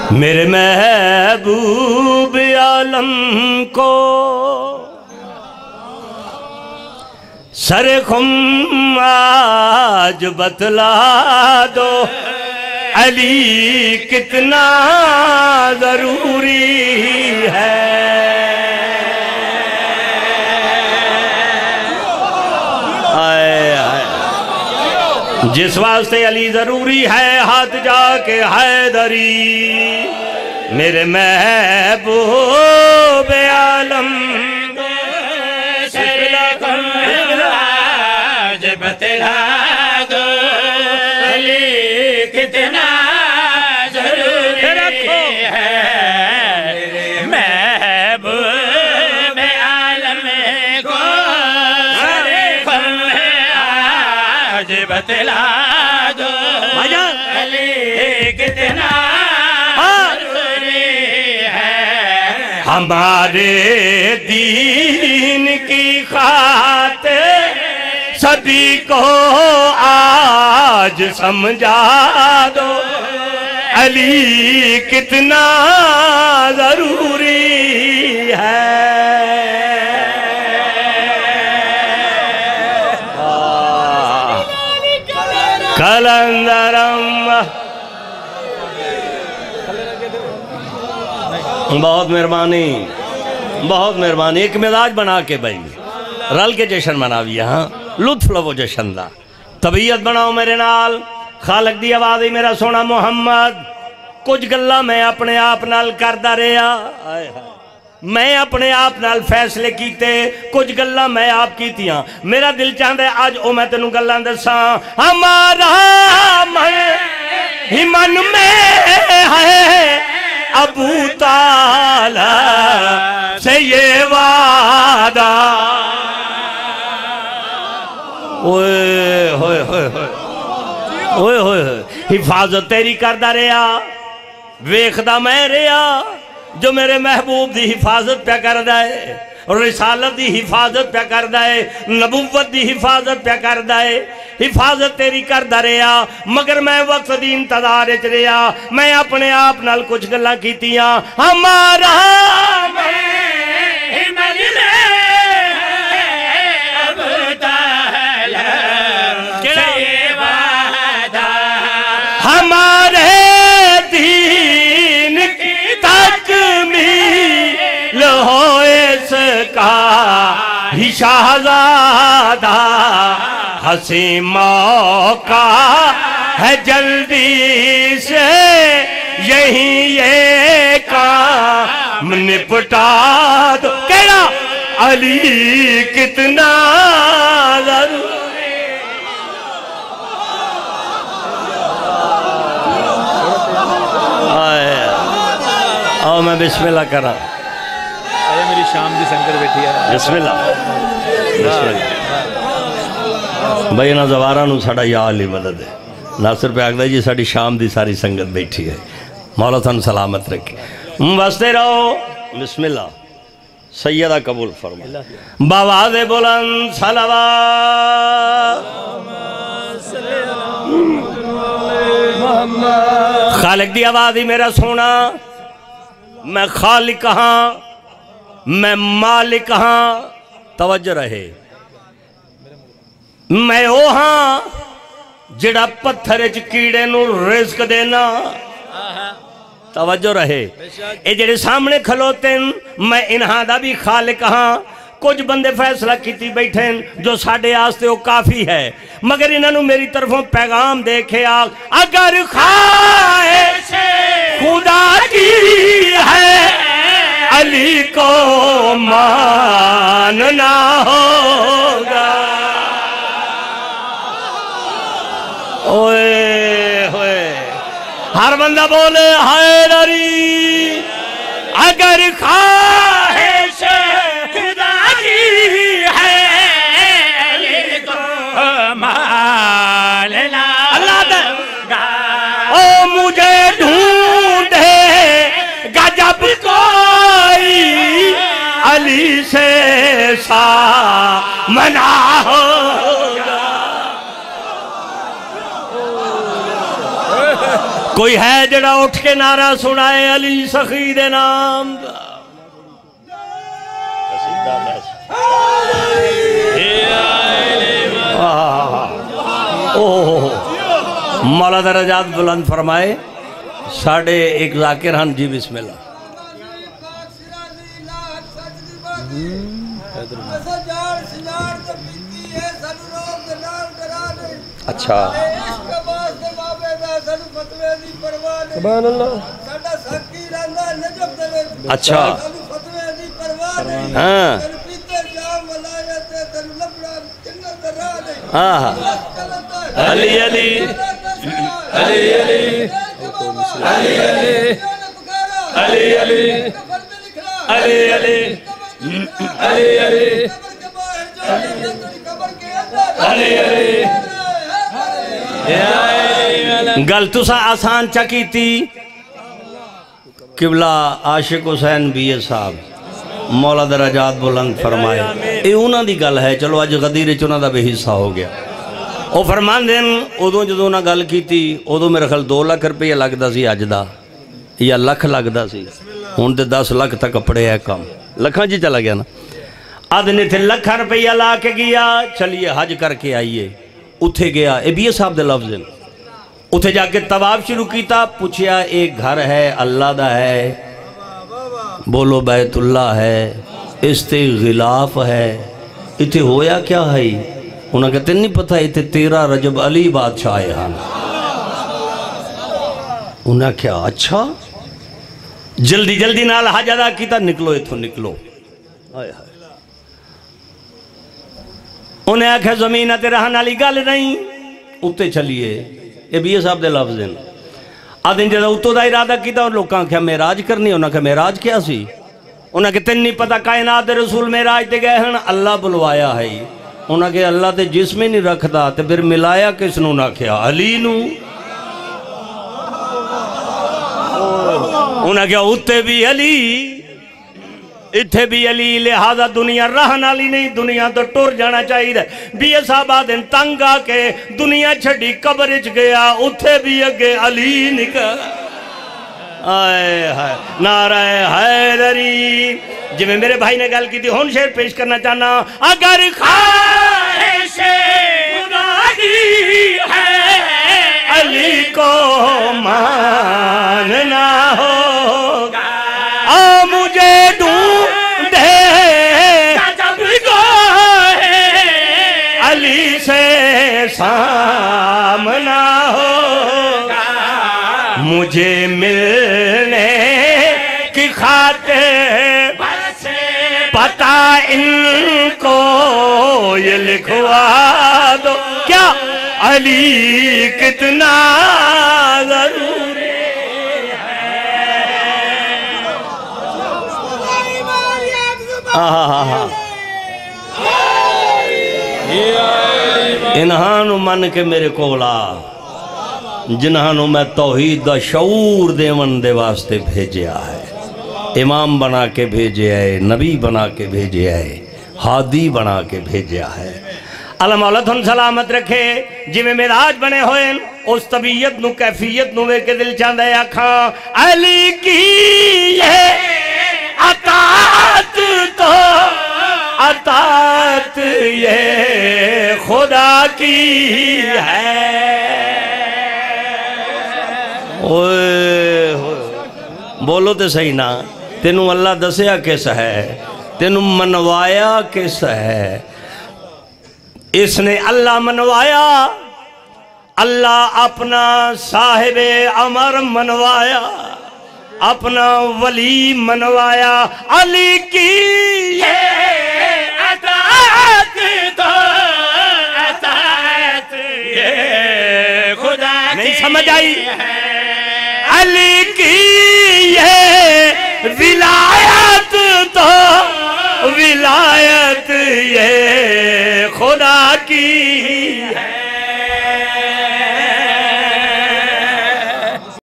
मेरे महबूब आलम को सरे खुम आज बतला दो, अली कितना जरूरी है। जिस वास्ते अली जरूरी है, हाथ जाके हैदरी मेरे महबूब आलम आज बतला दो, अली कितना जरूरी है। महबूब आलम को आज बतला दो, अली कितना जरूरी है। हमारे दीन की खातिर सभी को आज समझा दो, अली कितना जरूरी है। कलंदरम बहुत मेहरबानी, बहुत मेहरबानी। एक मिजाज बना के भाई रल के जश्न मनावी, हाँ लुत्फ लवो जश्न दा, तबीयत बनाओ मेरे नाल। खालक दी आवाज़ ही मेरा सोना मुहम्मद। कुछ गल्लां मैं अपने आप नाल करदा रहा, मैं अपने आप नाल फैसले कीते, कुछ गल्लां मैं आप कीतियां। मेरा दिल चाहता है आज ओ मैं तेनू गल्लां दसां। हमारा मन ही मन में है अबू ताला से ये वादा। ओए होए होए होए होए, हिफाजत तेरी करदा रहा, वेखदा मैं रहा जो मेरे महबूब दी हिफाजत पे करदा है, रिसालत दी हिफाजत पे करदा है, नबुव्वत दी हिफाजत पे करदा है। हिफाजत तेरी करदा रहा, मगर मैं वक्त दी इंतजार च रहा। मैं अपने आप नाल कुछ गल्लां कीतियां। हमारा हमारे दीन की तकमील हो इसका ही शहज़ादा, हंसी मौका है जल्दी से यही ये काम निपटा दो। क्या अली कितना जरूरी। आओ मैं बिस्मिल्लाह करा। मेरी शाम की संगत बैठी है। बिस्मिल्लाह भाई ना जवारा नू साडा या अली मदद है। नासिर पे आखदा जी साडी शाम की सारी संगत बैठी है, मौला तुहानू सलामत रखे, वसते रहो। बिस्मिल्लाह सैयदा कबूल फरमा। बावाज़े बुलंद सलावत। खालिक दी आवाज़ ही मेरा सोना। मैं खालिक हाँ, मैं मालिक हाँ, तवज्जो रहे। मैं वो हाँ जिहड़ा पत्थर च कीड़े नू रिज़्क देना, तवज्जो रहे। ये जेड़े सामने खलोते मैं इन्हां दा भी खालिक हाँ। कुछ बंदे फैसला कीती बैठे जो साडे आस्ते वो काफ़ी है, मगर इन्होंने मेरी तरफों पैगाम देखे आ, अगर ख्वाहिश खुदा की है अली को मानना होगा। ओए होए हर बंदा बोले हैदरी। अगर ख्वाहिश खुदा की है अली को मानना अल्लाह देगा। ओ मुझे ढूंढे गजब कोई अली से सामना होगा। कोई है जड़ा उठ के नारा सुनाए अली सखी दे नाम दा। मौला दरजात बुलंद फरमाए। साढ़े एक जाकिर हन जी बिस्मिल्लाह। अच्छा अच्छा हाँ हाँ अली अली अली अली अली अली अली अली अली अली गल तुसा आसान चकी थी। किबला आशिक हुसैन बीए साहब मौला दरजात बुलंद फरमाए। ये उन्होंने गल है। चलो अज गदीर च उन्हों का भी हिस्सा हो गया। वो फरमाते हैं उदों जो उन्हें गल की उदों मेरे ख्याल 2 लाख रुपया लगता सी अज का या लख लगता सी। हुण तो 10 लाख तक कपड़े है कम लखा जी चला गया ना। अद ने थे लखा रुपया ला के गया। चलिए हज करके आइए। उत्थे गया ये बीए साहब के लफ्ज हैं। उत्थे जाके तवाफ शुरू किया। पूछया एक घर है अल्लाह दा है? बोलो बैतुल्ला है। इसते गिलाफ है। इत्थे होया क्या है? उन्हें कहते नहीं पता इतने 13 रजब अली बादशाह आए हैं। उन्हें क्या अच्छा जल्दी जल्दी नाल हज अदा किया। निकलो इथों निकलो। उन्हें आख्या जमीन ते रहन वाली गल नहीं उत्ते चलिए। ये बीए साहब के लफ्ज हैं। आदि जो उत्तों का इरादा किया लोगों आख्या मेराज करनी। उन्हें आख्या मेराज क्या सी? उन्हें कि तेन नहीं पता कायनात रसूल मेराज ते गए हैं अल्लाह बुलवाया है। उन्हें कि अल्लाह तो जिस्म ही नहीं रखता तो फिर मिलाया किसनू ना आख्या अली नू। उन्हें क्या उत्ते भी अली इत्थे भी अली लिहाजा दुनिया रहन वाली नहीं दुनिया तो टुर जाना चाहिए। बीए साहब आदि तंग आके दुनिया छड़ी कबर च गया। उत्थे भी अगे अली निकल आए हाय नाराए हैदरी। जिवें मेरे भाई ने गल की थी हुण शेर पेश करना चाहना। अगर ख्वाहिशे खुदाई है अली को मानना होगा। आ मुझे ढूंढे जब गोहे अली से सामना होगा। मुझे मिलने की खातिर पता इनको ये लिखवा दो। क्या अली कितना जरूरी है। इन्हां मन के मेरे कोला जिन्होंने मैं तौहीद दा शऊर देवन दे वास्ते भेजा है। इमाम बना के भेजे है नबी बना के भेजे है हादी बना के भेजा है। अल्लाह मौला तुम सलामत रखे। जिमें मेराज बने हुए उस तबीयत नू कैफियत नू वे के दिल चाहता है आखा अली की ये अतात तो अतात ये खुदा की है। ओए बोलो तो सही ना। तेनू अल्लाह दसिया किस है? तेनू मनवाया किस है? इसने अल्लाह मनवाया। अल्लाह अपना साहिबे अमर मनवाया अपना वली मनवाया। अली की ये अतात तो अतात ये खुदा नहीं समझ आई।